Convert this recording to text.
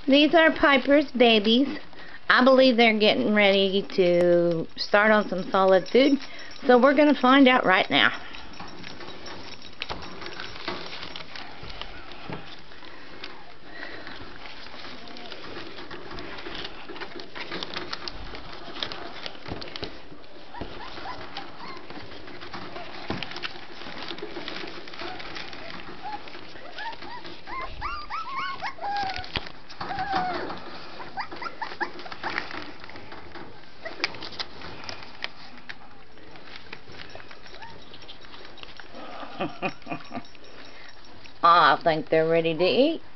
These are Piper's babies. I believe they're getting ready to start on some solid food, so we're going to find out right now. I think they're ready to eat.